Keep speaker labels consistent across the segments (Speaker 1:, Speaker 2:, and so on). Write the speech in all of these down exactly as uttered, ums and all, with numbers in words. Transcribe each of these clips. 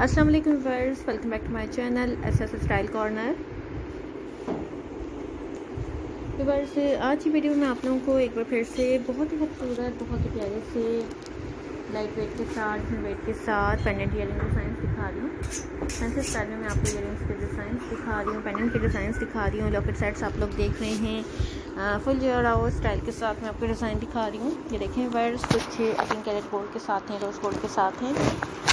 Speaker 1: अस्सलाम वालेकुम viewers, welcome back to my channel S S style corner. Viewers, आज की वीडियो में आप लोगों को एक बार फिर से बहुत ही खूबसूरत, बहुत ही प्यारे से लाइट वेट के साथ वेट के साथ पेंडेंट ईयरिंग डिज़ाइन दिखा रही हूँ। फैंसी स्टाइल में मैं आपको ईयरिंग्स के डिज़ाइन दिखा रही हूँ, पेंडेंट के डिज़ाइन दिखा रही हूँ। लॉकेट सेट्स आप लोग देख रहे हैं, फुल जोड़ाओ स्टाइल के साथ मैं आपको डिज़ाइन दिखा रही हूँ। ये देखें व्यूअर्स, कुछ एटीन कैरेट गोल्ड के साथ हैं, रोज़ गोल्ड के साथ हैं।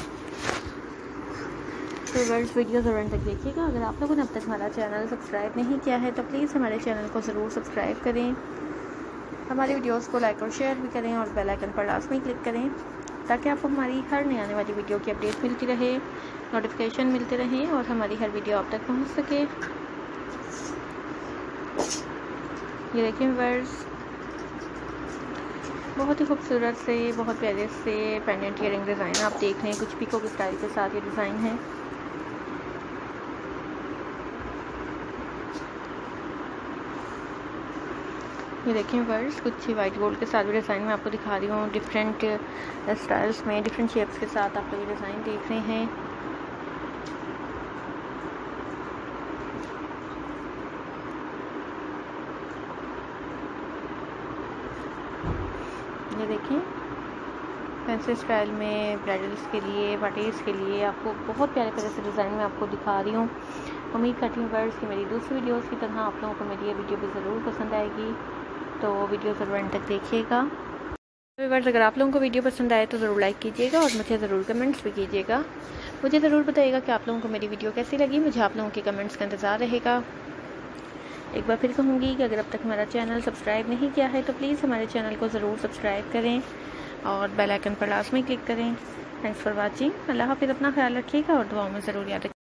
Speaker 1: तो व्यूअर्स, वीडियो ज़रूर तक देखिएगा। अगर आप लोगों ने अब तक हमारा चैनल सब्सक्राइब नहीं किया है तो प्लीज़ हमारे चैनल को ज़रूर सब्सक्राइब करें, हमारी वीडियोस को लाइक और शेयर भी करें और बेल आइकन पर लाजमी क्लिक करें ताकि आपको हमारी हर नई आने वाली वीडियो की अपडेट मिलती रहे, नोटिफिकेशन मिलते रहें और हमारी हर वीडियो आप तक पहुंच सके। ये देखिए व्यूअर्स, बहुत ही खूबसूरत से, बहुत प्यारे से पेंडेंट ईयरिंग डिज़ाइन आप देख रहे हैं। कुछ पिको के स्टाइल के साथ ये डिज़ाइन है। ये देखें व्यूअर्स, कुछ वाइट गोल्ड के साथ भी डिज़ाइन में आपको दिखा रही हूँ। डिफरेंट स्टाइल्स में, डिफरेंट शेप्स के साथ आप लोग ये डिज़ाइन देख रहे हैं। ये देखें, फैंसी स्टाइल में ब्राइडल्स के लिए, पार्टीज़ के लिए आपको बहुत प्यारे प्यारे से डिज़ाइन में आपको दिखा रही हूँ। उम्मीद करती हूँ व्यूअर्स कि मेरी दूसरी वीडियोस की तरह आप लोगों को मेरी ये वीडियो भी ज़रूर पसंद आएगी, तो वीडियो ज़रूर एंड तक देखिएगा। व्यूअर्स, अगर आप लोगों को वीडियो पसंद आए तो ज़रूर लाइक कीजिएगा और मुझे ज़रूर कमेंट्स भी कीजिएगा। मुझे ज़रूर बताइएगा कि आप लोगों को मेरी वीडियो कैसी लगी। मुझे आप लोगों के कमेंट्स का इंतज़ार रहेगा। एक बार फिर कहूँगी कि अगर अब तक हमारा चैनल सब्सक्राइब नहीं किया है तो प्लीज़ हमारे चैनल को ज़रूर सब्सक्राइब करें और बेल आइकन पर लाजमी क्लिक करें। Thanks for watching. अल्लाह हाफ़िज़। अपना ख्याल रखिएगा और दुआओं में ज़रूर याद रखिएगा।